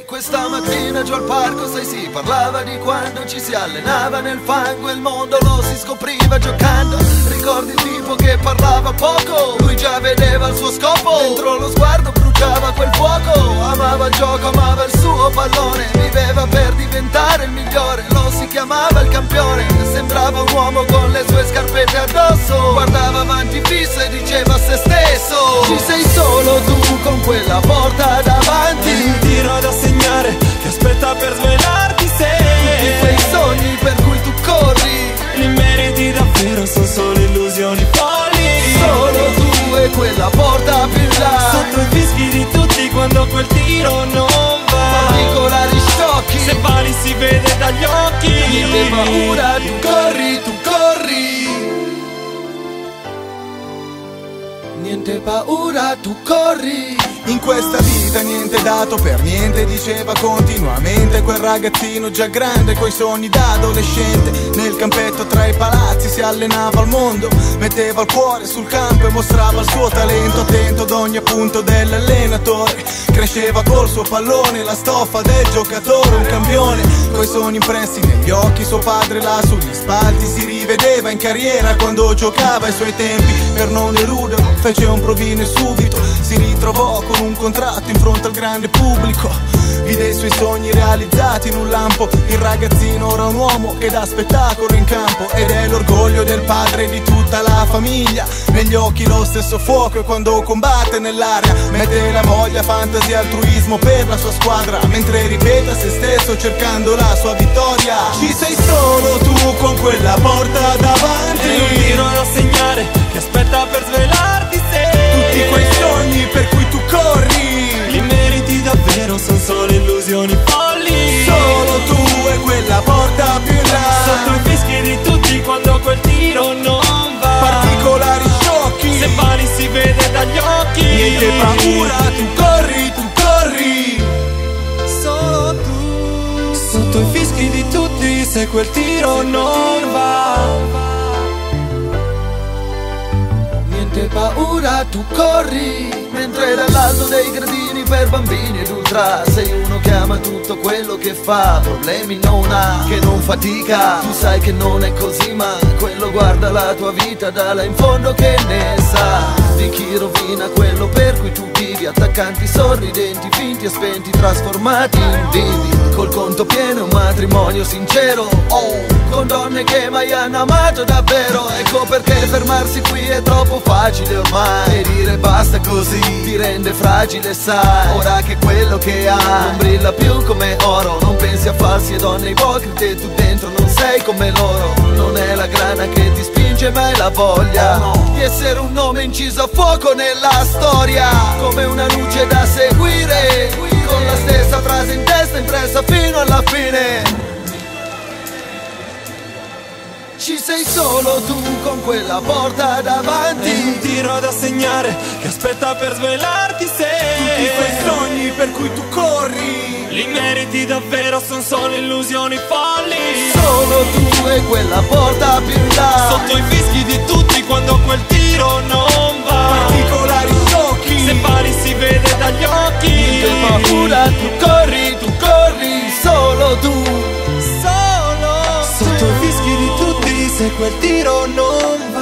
Questa mattina giù al parco, sai, si parlava di quando ci si allenava nel fango e il mondo lo si scopriva giocando. Ricordi il tipo che parlava poco, lui già vedeva il suo scopo, dentro lo sguardo bruciava quel fuoco. Amava il gioco, amava il suo pallone, viveva per diventare il migliore, lo si chiamava il campione. Sembrava un uomo con le sue scarpette addosso, guardava avanti fisso e diceva a se stesso: ci sei solo tu con quella porta davanti, un tiro da segnare che aspetta per svelarti se tutti quei sogni per cui tu corri li meriti davvero, sono solo illusioni folli. Solo tu e quella porta più in là, sotto i fischi di tutti quando quel tiro non va, particolari sciocchi, se pali si vede dagli occhi. Niente paura, tu corri, tu corri. Niente paura, tu corri. In questa vita niente è dato per niente, diceva continuamente quel ragazzino già grande coi sogni da adolescente. Nel campetto tra i palazzi si allenava al mondo, metteva il cuore sul campo e mostrava il suo talento, attento ad ogni appunto dell'allenatore. Cresceva col suo pallone, la stoffa del giocatore, un campione coi sogni impressi negli occhi. Suo padre là sugli spalti si rivedeva in carriera quando giocava ai suoi tempi. Per non deluderlo fece un provino e subito si ritrovò con un contratto in fronte al grande pubblico. Vide i suoi sogni realizzati in un lampo. Il ragazzino ora è un uomo che dà spettacolo in campo ed è l'orgoglio del padre e di tutta la famiglia. Negli occhi lo stesso fuoco e quando combatte nell'area mette la voglia, fantasia, altruismo per la sua squadra, mentre ripete a se stesso cercando la sua vittoria. Ci sei solo tu con quella porta davanti, e un tiro da segnare che aspetta per svelarti se tutti quei sogni per cui tu corri li meriti davvero, sono solo illusioni folli. Solo tu e quella porta più in là, sotto i fischi di tutti quando quel tiro non va, particolari sciocchi, se pali si vede dagli occhi. Niente paura, tu corri, tu corri. Solo tu, sotto i fischi di tutti se quel tiro non va. Niente paura, tu corri. Mentre dall'alto dei gradini per bambini ed ultra sei uno che ama tutto quello che fa, problemi non ha, che non fatica. Tu sai che non è così, ma quello guarda la tua vita, dalla in fondo che ne sa di chi rovina quello per cui tu vivi. Attaccanti sorridenti, finti e spenti, trasformati in vivi, col conto pieno, un matrimonio sincero, oh, con donne che mai hanno amato davvero. Ecco perché fermarsi qui è troppo facile ormai, e dire basta così ti rende fragile, sai. Ora che quello che ha non brilla più come oro, non pensi a falsi e donne ipocrite, tu dentro non sei come loro. Non è la grana che ti spinge ma è la voglia di essere un nome inciso a fuoco nella storia, come una luce da seguire, con la stessa frase in testa impressa fino alla fine. Ci sei solo tu con quella porta davanti, e un tiro da segnare che aspetta per svelarti se tutti quei sogni per cui tu corri li meriti davvero, sono solo illusioni folli. Solo tu e quella porta più in là, sotto i fischi di tutti quando quel tiro non va, particolari sciocchi, se pali si vede dagli occhi. Niente paura, tu corri, solo tu. Solo sotto i fischi di tutti se quel tiro non va.